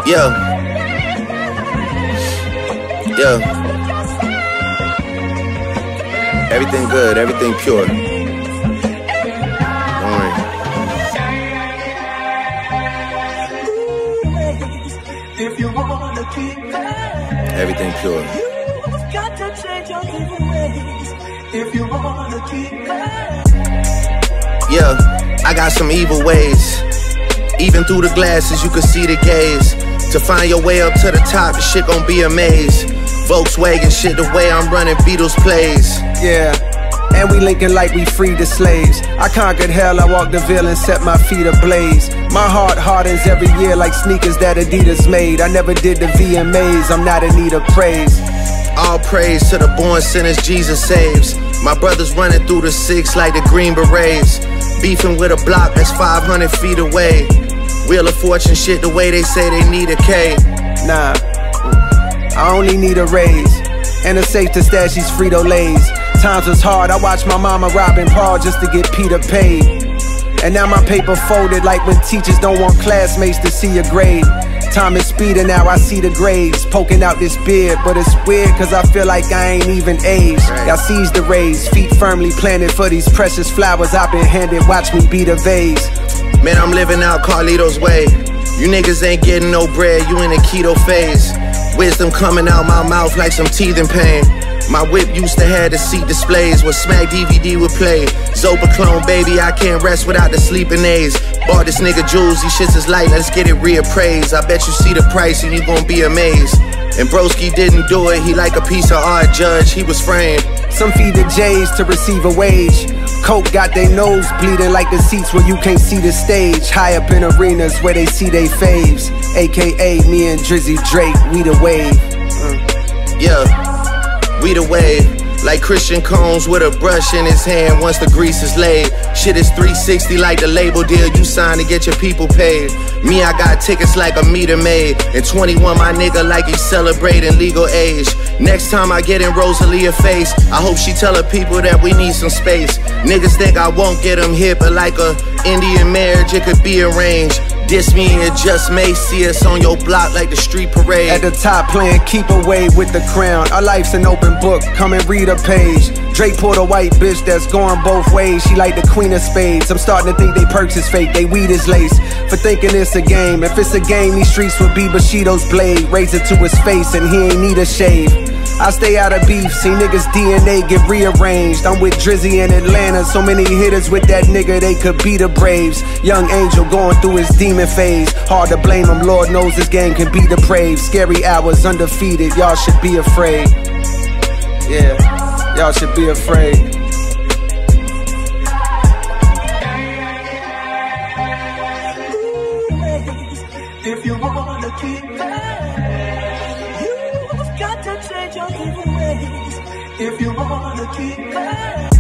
Yeah. Yeah. Everything good, everything pure. Don't worry. Everything pure. Yeah, I got some evil ways. Even through the glasses, you can see the gaze. To find your way up to the top, the shit gon' be a maze. Volkswagen shit, the way I'm running Beatles plays. Yeah, and we linkin like we freed the slaves. I conquered hell, I walked the Ville and set my feet ablaze. My heart hardens every year like sneakers that Adidas made. I never did the VMAs, I'm not in need of praise. All praise to the born sinners Jesus saves. My brothers running through the six like the Green Berets. Beefin with a block that's 500 feet away. Wheel of Fortune shit the way they say they need a K. Nah, I only need a raise and a safe to stash these Frito-Lays. Times was hard, I watched my mama robbing Paul just to get Peter paid. And now my paper folded like when teachers don't want classmates to see your grade. Time is speeding now, I see the grades poking out this beard. But it's weird cause I feel like I ain't even aged. Y'all seize the rays, feet firmly planted for these precious flowers I've been handed. Watch me be the vase. Man, I'm living out Carlito's way. You niggas ain't getting no bread, you in a keto phase. Wisdom coming out my mouth like some teething pain. My whip used to have the seat displays where Smack DVD would play. Zopa clone, baby, I can't rest without the sleeping aids. Bought this nigga jewels, these shits is light, let's get it reappraised. I bet you see the price and you gon' be amazed. And broski didn't do it, he like a piece of art, judge, he was framed. Some feed the J's to receive a wage. Coke got their nose bleeding like the seats where you can't see the stage. High up in arenas where they see they faves. AKA me and Drizzy Drake, we the wave. Yeah, we the wave. Like Christian Combs with a brush in his hand once the grease is laid. Shit is 360 like the label deal you signed to get your people paid. Me, I got tickets like a meter maid. And 21, my nigga like he's celebrating legal age. Next time I get in Rosalia's face, I hope she tell her people that we need some space. Niggas think I won't get them hit, but like a Indian marriage, it could be arranged. Diss me and you just may see us on your block like the street parade. At the top playing keep away with the crown. Our life's an open book, come and read a page. Drake pulled a white bitch that's going both ways. She like the queen of spades. I'm starting to think they perks is fake, they weed is lace. For thinking it's a game, if it's a game these streets would be Bushido's blade. Raise it to his face and he ain't need a shave. I stay out of beef, see niggas DNA get rearranged. I'm with Drizzy in Atlanta, so many hitters with that nigga they could be the Braves. Young Angel going through his demon phase. Hard to blame him, Lord knows this game can be depraved. Scary hours, undefeated, y'all should be afraid. Yeah, y'all should be afraid. If you wanna keep that, you've got to change your evil ways. If you wanna keep that.